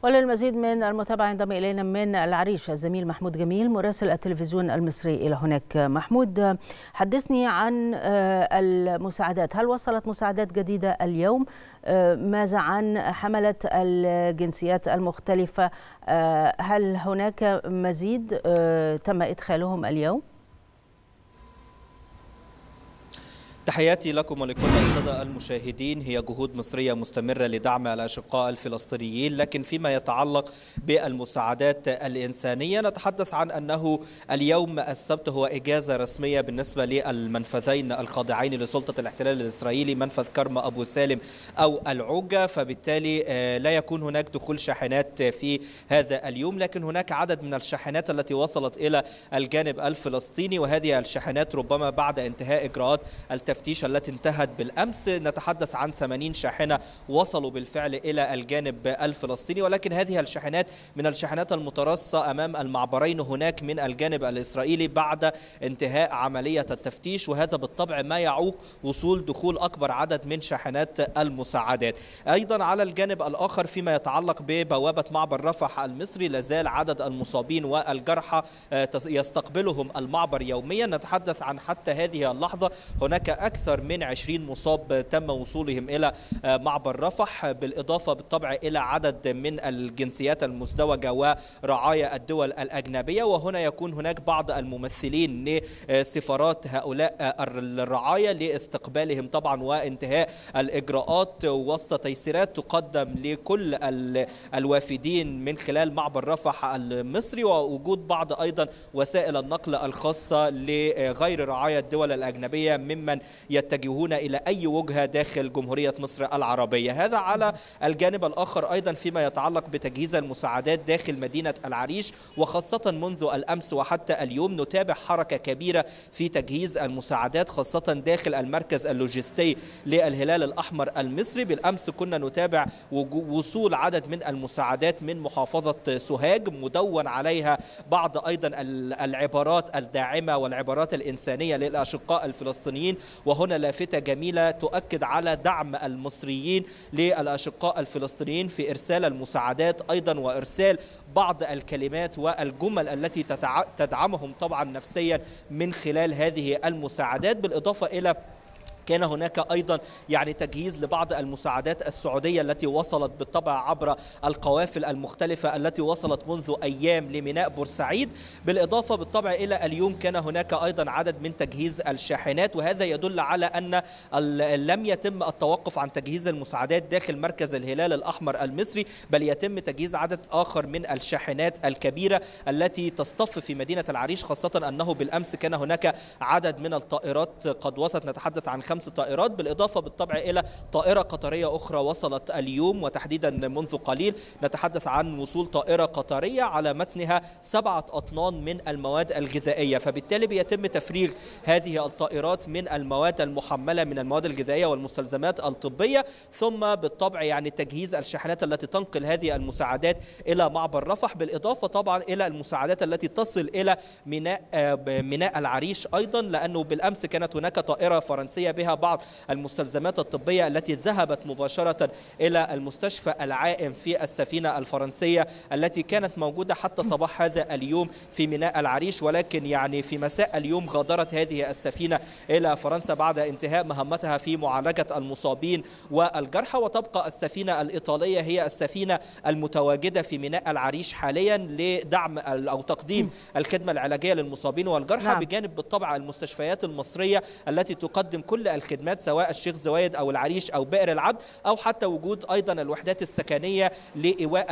وللمزيد من المتابعة ينضم إلينا من العريش الزميل محمود جميل مراسل التلفزيون المصري إلى هناك. محمود، حدثني عن المساعدات، هل وصلت مساعدات جديدة اليوم؟ ماذا عن حملة الجنسيات المختلفة؟ هل هناك مزيد تم إدخالهم اليوم؟ تحياتي لكم ولكل السادة المشاهدين. هي جهود مصرية مستمرة لدعم الأشقاء الفلسطينيين، لكن فيما يتعلق بالمساعدات الإنسانية نتحدث عن أنه اليوم السبت هو إجازة رسمية بالنسبة للمنفذين الخاضعين لسلطة الاحتلال الإسرائيلي، منفذ كرم أبو سالم أو العوجة، فبالتالي لا يكون هناك دخول شاحنات في هذا اليوم، لكن هناك عدد من الشاحنات التي وصلت إلى الجانب الفلسطيني، وهذه الشاحنات ربما بعد انتهاء إجراءات التفتيش التي انتهت بالأمس نتحدث عن 80 شاحنة وصلوا بالفعل إلى الجانب الفلسطيني، ولكن هذه الشاحنات من الشاحنات المترصة أمام المعبرين هناك من الجانب الإسرائيلي بعد انتهاء عملية التفتيش، وهذا بالطبع ما يعوق وصول دخول أكبر عدد من شاحنات المساعدات. أيضا على الجانب الآخر فيما يتعلق ببوابة معبر رفح المصري لازال عدد المصابين والجرحى يستقبلهم المعبر يوميا. نتحدث عن حتى هذه اللحظة هناك أكثر من 20 مصاب تم وصولهم إلى معبر رفح، بالإضافة بالطبع إلى عدد من الجنسيات المزدوجة ورعايا الدول الأجنبية، وهنا يكون هناك بعض الممثلين لسفارات هؤلاء الرعايا لاستقبالهم طبعا وانتهاء الإجراءات وسط تيسيرات تقدم لكل الوافدين من خلال معبر رفح المصري، ووجود بعض أيضا وسائل النقل الخاصة لغير رعايا الدول الأجنبية ممن يتجهون إلى أي وجهة داخل جمهورية مصر العربية. هذا على الجانب الآخر أيضا فيما يتعلق بتجهيز المساعدات داخل مدينة العريش، وخاصة منذ الأمس وحتى اليوم نتابع حركة كبيرة في تجهيز المساعدات خاصة داخل المركز اللوجستي للهلال الأحمر المصري. بالأمس كنا نتابع وصول عدد من المساعدات من محافظة سوهاج مدون عليها بعض أيضا العبارات الداعمة والعبارات الإنسانية للأشقاء الفلسطينيين، وهنا لافتة جميلة تؤكد على دعم المصريين للأشقاء الفلسطينيين في إرسال المساعدات أيضا وإرسال بعض الكلمات والجمل التي تدعمهم طبعا نفسيا من خلال هذه المساعدات. بالإضافة إلى كان هناك أيضا تجهيز لبعض المساعدات السعودية التي وصلت بالطبع عبر القوافل المختلفة التي وصلت منذ أيام لميناء بورسعيد، بالإضافة بالطبع إلى اليوم كان هناك أيضا عدد من تجهيز الشاحنات، وهذا يدل على أن لم يتم التوقف عن تجهيز المساعدات داخل مركز الهلال الأحمر المصري، بل يتم تجهيز عدد آخر من الشاحنات الكبيرة التي تصطف في مدينة العريش، خاصة أنه بالأمس كان هناك عدد من الطائرات قد وصلت، نتحدث عن 5 طائرات، بالإضافة بالطبع إلى طائرة قطرية أخرى وصلت اليوم، وتحديدا منذ قليل نتحدث عن وصول طائرة قطرية على متنها 7 أطنان من المواد الغذائية، فبالتالي بيتم تفريغ هذه الطائرات من المواد المحملة من المواد الغذائية والمستلزمات الطبية، ثم بالطبع تجهيز الشاحنات التي تنقل هذه المساعدات إلى معبر رفح، بالإضافة طبعا إلى المساعدات التي تصل إلى ميناء العريش أيضا، لأنه بالأمس كانت هناك طائرة فرنسية بها بعض المستلزمات الطبية التي ذهبت مباشرة إلى المستشفى العائم في السفينة الفرنسية التي كانت موجودة حتى صباح هذا اليوم في ميناء العريش، ولكن في مساء اليوم غادرت هذه السفينة إلى فرنسا بعد انتهاء مهمتها في معالجة المصابين والجرحى، وتبقى السفينة الإيطالية هي السفينة المتواجدة في ميناء العريش حاليا لدعم أو تقديم الخدمة العلاجية للمصابين والجرحى، بجانب بالطبع المستشفيات المصرية التي تقدم كل الخدمات سواء الشيخ زويد أو العريش أو بئر العبد، أو حتى وجود أيضا الوحدات السكنية لإيواء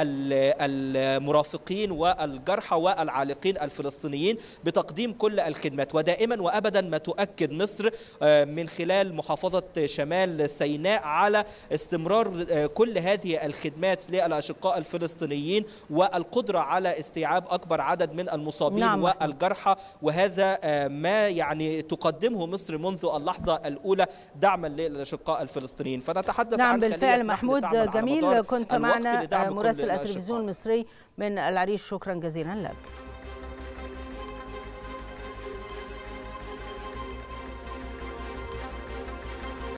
المرافقين والجرحى والعالقين الفلسطينيين بتقديم كل الخدمات. ودائما وأبدا ما تؤكد مصر من خلال محافظة شمال سيناء على استمرار كل هذه الخدمات للأشقاء الفلسطينيين والقدرة على استيعاب أكبر عدد من المصابين والجرحى، وهذا ما تقدمه مصر منذ اللحظة الأولى دعما للأشقاء الفلسطينيين. فنتحدث عن بالفعل محمود جميل، كنت معنا مراسل التلفزيون المصري من العريش، شكرا جزيلا لك.